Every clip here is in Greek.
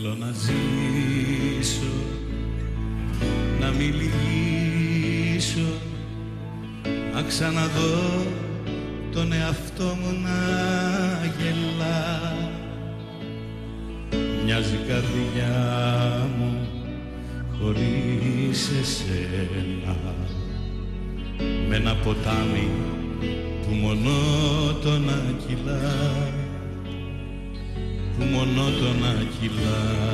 Θέλω να ζήσω, να μιλήσω, να ξαναδώ τον εαυτό μου να γελά. Μοιάζει η καρδιά μου χωρίς εσένα με ένα ποτάμι που μονότονα κυλά, που μονότονα κυλά.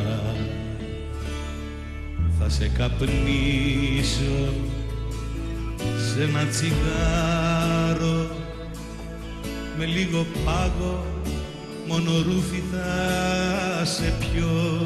Θα σε καπνίσω σε ένα τσιγάρο με λίγο πάγο, μόνο ρούφι θα σε πιω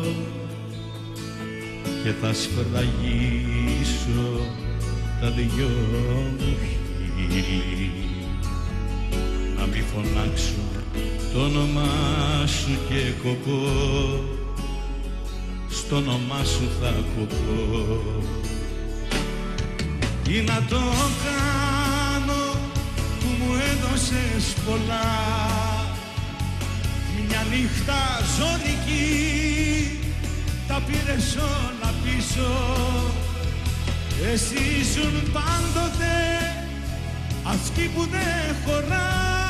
και θα σφραγίσω τα δυο μου χείλη, να μη φωνάξω το όνομά σου και κοπώ, στο όνομά σου θα κοπώ. Τι να το κάνω που μου έδωσες πολλά, μια νύχτα ζωρική τα πήρες όλα πίσω. Εσύ ήσουν πάντοτε αυτή που δεν χωρά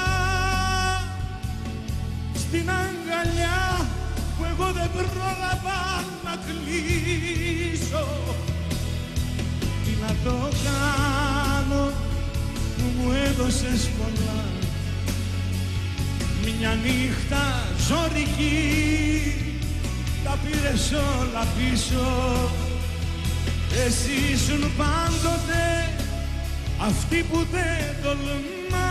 στην αγκαλιά που εγώ δεν πρόλαβα να κλείσω. Τι να το κάνω που μου έδωσες πολλά, μια νύχτα ζωρική τα πήρες όλα πίσω. Εσύ ήσουν πάντοτε αυτή που δεν τολμά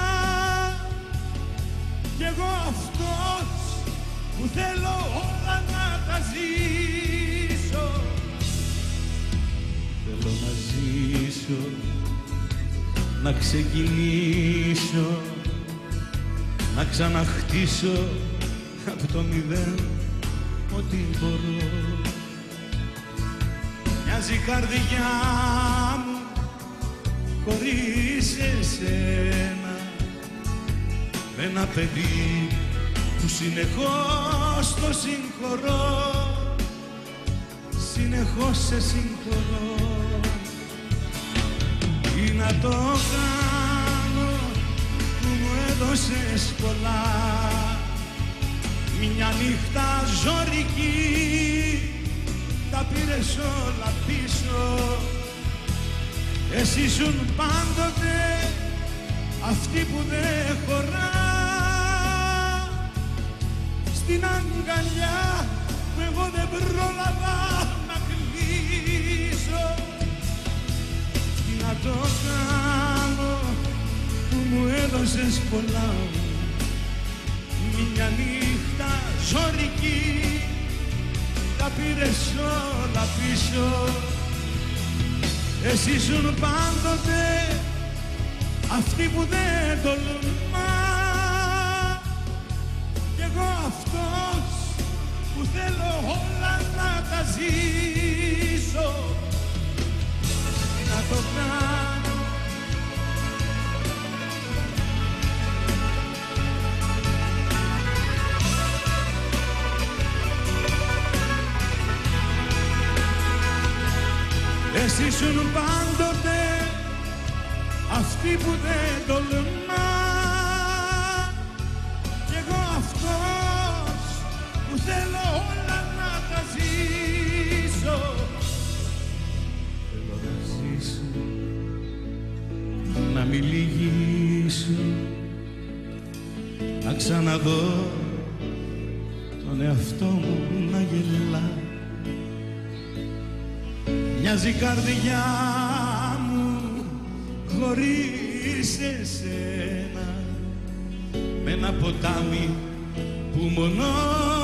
κι εγώ αυτός που θέλω όλα να τα ζήσω. Θέλω να ζήσω, να ξεκινήσω, να ξαναχτίσω από το μηδέν ό,τι μπορώ. Μοιάζει η καρδιά μου χωρίς εσένα με ένα παιδί που συνεχώς το συγχωρώ, συνεχώς σε συγχωρώ. Τι να το κάνω που μου έδωσες πολλά, μια νύχτα ζωρική τα πήρες όλα πίσω. Εσύ ήσουν πάντοτε αυτή που δεν χωρά στην αγκαλιά που εγώ δεν πρόλαβα να κλείσω. Τι να το κάνω που μου έδωσες πολλά, μια νύχτα ζωρική τα πήρες όλα πίσω. Εσύ ήσουν πάντοτε αυτή που δεν τολμά κι εγώ αυτός που θέλω όλα να τα ζήσω. Να το κάνω εσύ ήσουν πάντοτε αυτή που δεν τολμά κι εγώ αυτός που θέλω όλα να τα ζήσω. Θέλω να ζήσω, να μιλήσω, να ξαναδώ τον εαυτό μου να γελά. Μοιάζει η καρδιά μου χωρίς εσένα με ένα ποτάμι που μονό